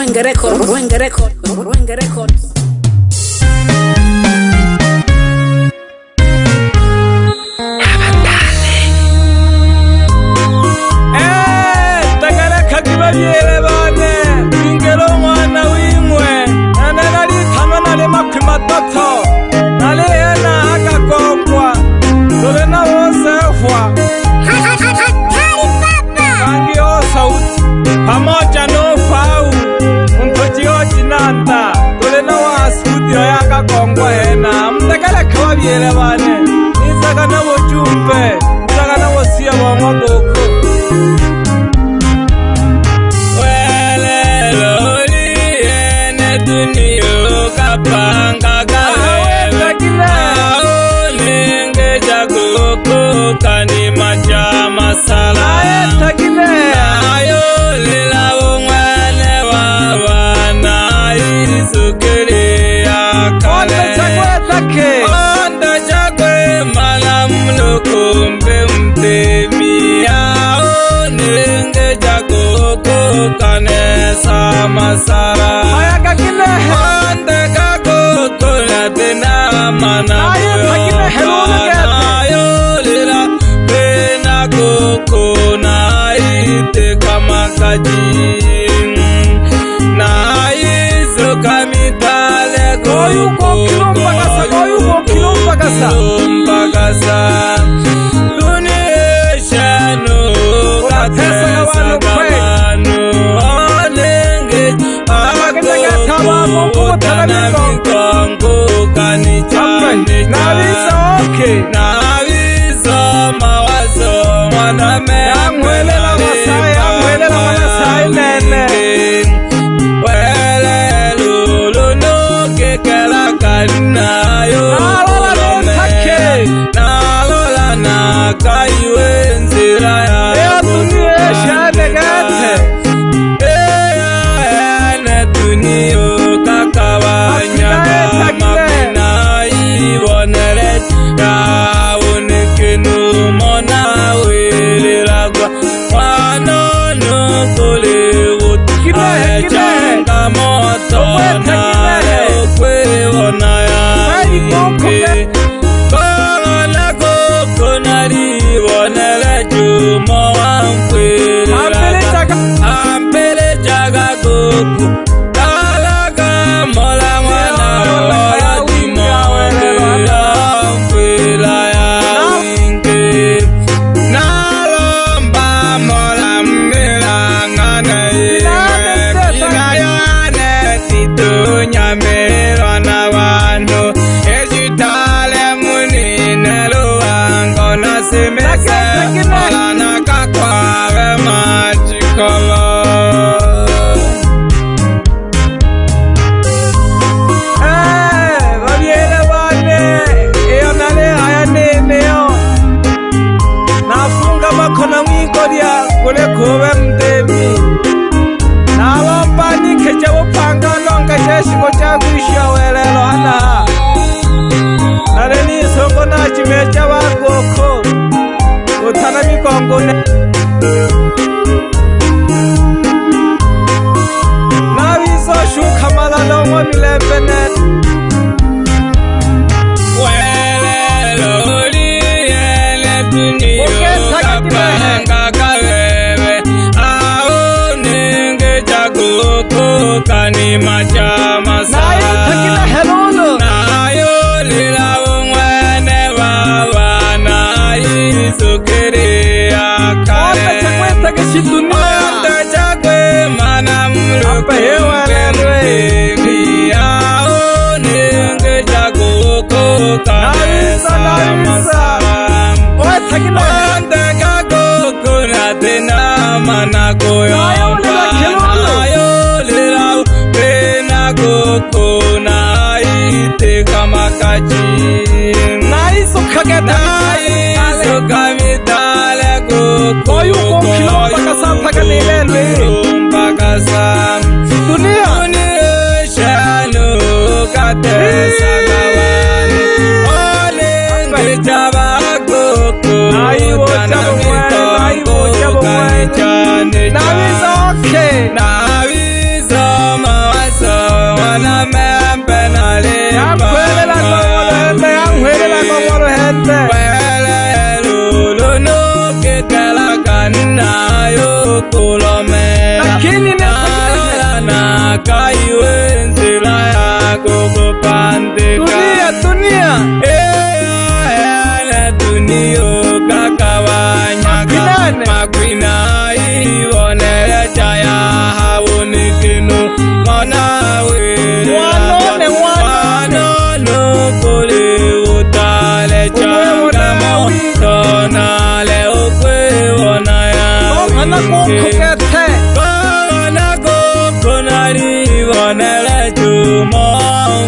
Ruenge Records. Tagare bane ingero mwana wimwe nari kamana makima toto nale yana akakokwa dole na wosefwa angio sauti pamoja no fau untotio jinanta dole na wa studio yakakongwa hena mtakala kawabiele bane nizaka na wojumbe nizaka na wosia wongoko Panga gawe lenge jago kani macha masala ayo lila wongwane wawana isukiri akale onda chakwe malam lokumbe mtemi ao lenge jago kane samasara mana ayo lila pena koko na ite kama kaji na izo kamitale goyu mpakasa dunia shano katesa gawanu onenge ako tana mikongo kanichane navizo mawazo mwaname amwelela masai nene wele lulu nuke kela kaninayo nalola na kaiwe nzira ya tunio kakawanyaka mapina ibonere yaunekenu mona welelagwa wanono kolewut ayechanga moto nae okwewona yainke kona kokonari bonere jumo wankwelelagwa ampele jaga koko kani macha masala nayo lila wongwane wawana isukiri akale onda chakwe mana mlukumbe ao nenge jago kane samasala onda kago kunatena mana koyomba kona ite kama kaji naiso kamitale koko mpakasa dunia shano katesa gawani olenge jaba koko tana mikongo kanichane kulomela lakini na kaiwe nzira yako kupandika dunia Dunio kakawanya makwina iwone chaya hawunikinu mwanawe Wanono kuli utale changamo Tonale ukwe wanaya Wana kukunari wanele chumo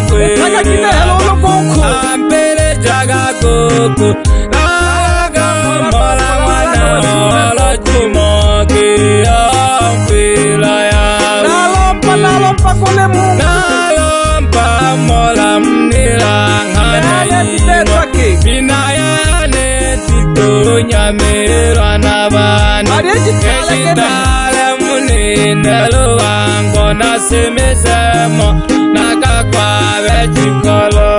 Ampere jaga kuku Nyamira na bani Eshitale munine luwango na simisemo Nakakwawe chikolo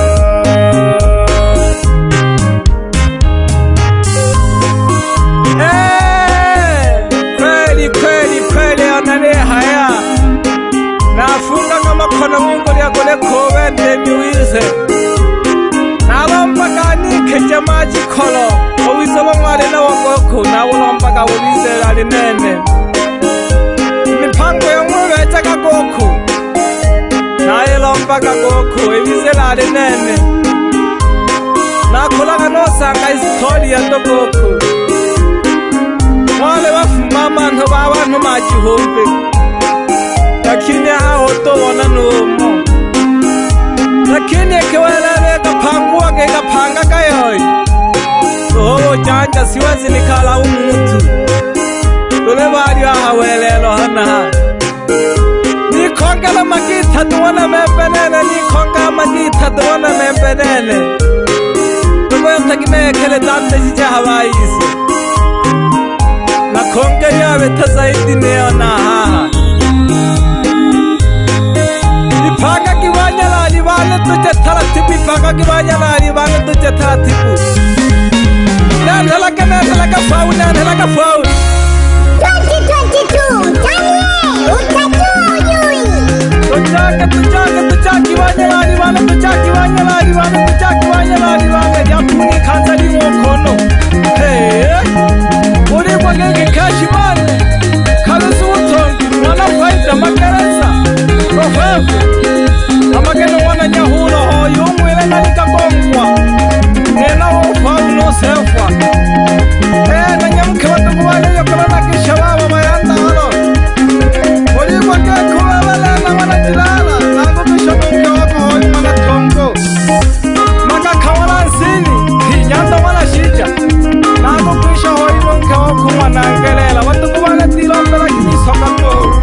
Kweli anane haya Nafunga kama kono mungu ya kule kuwende miwize Nalomba gani keja maji kolo Owize wangwale na wangoko Na ulomba ga uwize alinene Mipango ya mwewe jaga goku Na ilomba ga goku Ewize alinene Na kulaga nosanga historia do goku Wale wafumama ntuba abantu majihumbi Lakini hao to wana numo Lakini kiwelele kapangua ke kapanga kayoi Oho janja siwezi nikala umutu Tule bari wahawelelo hana Nikongela magita tuwana membenene Nikongela magita tuwana membenene Tuwe utakine kele dante jija hawaisi Nakonga yawe tazaidi neona haha Ipanga kiwanya la alibane tuje taratibu Ipanga kiwanya la alibane tuje taratibu Nanhelaka fau 2022 January utajuyui Tujaki kiwanya la alibane Tujaki kiwanya la alibane Tujaki kiwanya la alibane Yapuni kanzali mwokono Hey Uri mwagenge kashi mane Kalusu utongi Mwana faida magereza Rohevu Amageno wana nyahulo Hoyo mwile nalika gongwa Nena wafau no sefwa Na nyamuke watuku wale Yokala na kisha baba mayanda halo Uri mwagenge kuwele na wana jilala Nago kisha munge wako hoyo mwana tongo Maka kawala nsini Hinyanda wana shija Nago kisha hoyo munge wako mwana angelela Watuku wale tilombela kinisoka ko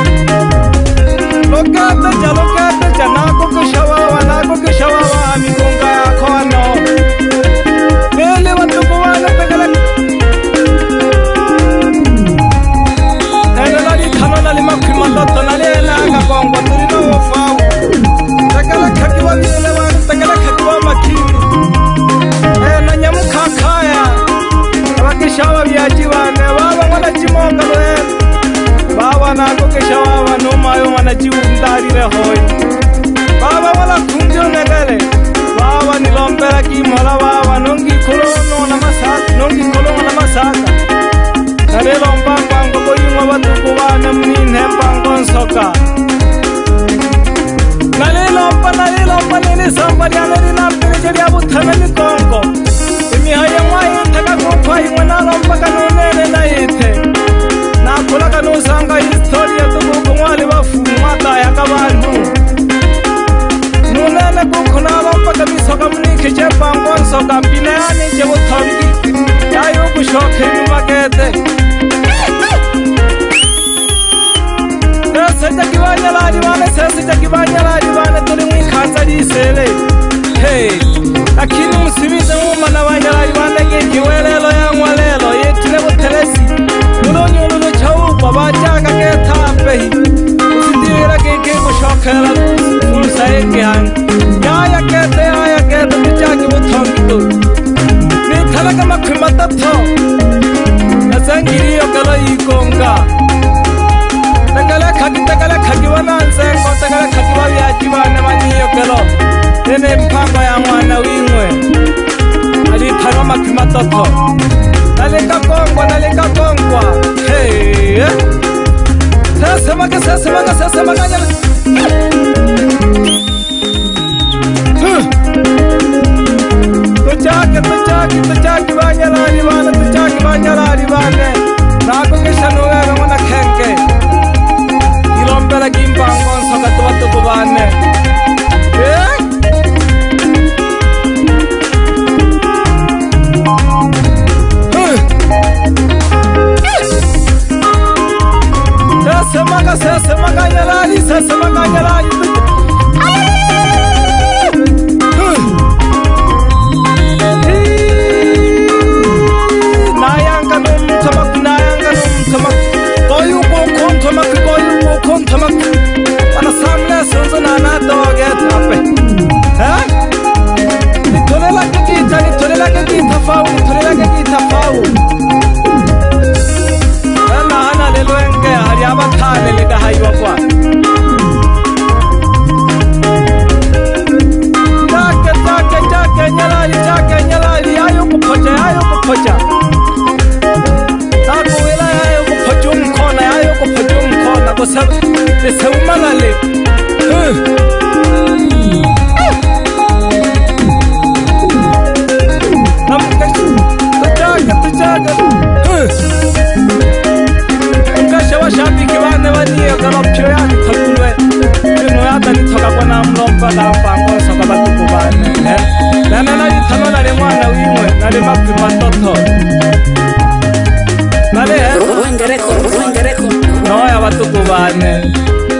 Lokate ja nago kishawawa migunga yako ano Nili watuku wale pekele Nene lali kano nali makima toto nali elanga kongwa tulino wafau Tekele kakiwa vile wani tekele kakiwa makini Na nyamuka kaya Wakishawa viaji wane Wawa wana chimonga lwele Baba nago kishawawa numayo wana jiundarire hoi Baba wala kundio negele Baba nilombera kimola baba Nungi kolono na masaka Nalilo mpango boyingwa batuku wane mnine mpango nsoka Nalilo nini samba liya nilina mpirije liya butame ni kongo Imi haya mwayi taka kukwa ingwe nalomba kanunene na ite Nakulaga nusanga historia tukuku mwali wafumata yaka bantu Nunene kuku nalomba kamisoka mniki jepango nsoka Mpine yani jebutongi Yayu kushoke inyuma gete Sesa kibanya la alibane tuli mwikanza lisele Hey Lakini musibize mumana banya la alibane Kiwelelo ya mwalelo Yetile butelesi Ulunyu ulunu chaupa Bajaga geta apehi Usidiwira kiki kushokela Usaeke hangi Yaya gete Tujaki butongi tu Nitalaka makwima tato Nazangiri yokala iko gonga tekele khaki wana nsengo tekele khaki ba ya kibane maniyo kelo ene mpango ya mwana wingwe ali thano makhima toto naleka kongwa hey sasa maganya tuchaki banyalali bane nako kishano wewe mwana kenge ilombela kimpango nsaka tuwatuku bane sese maganyalali nayanga numtamak koyu kontamak ana samle sonzo nana doget ape nitolela ke kita fau ana lelwenge hariaba thale le dahaiwa kwa take nyalali ayo kuphoja takuwela ayo kuphojum khona kusewumalale washabiki bane baniyo galopyo yani thakulwe no yata ni thoka bona mlomba la mpango soka batuku bane nana ithanona le mwana wimwe nale mapima toto nale wengereko no ya batuku bane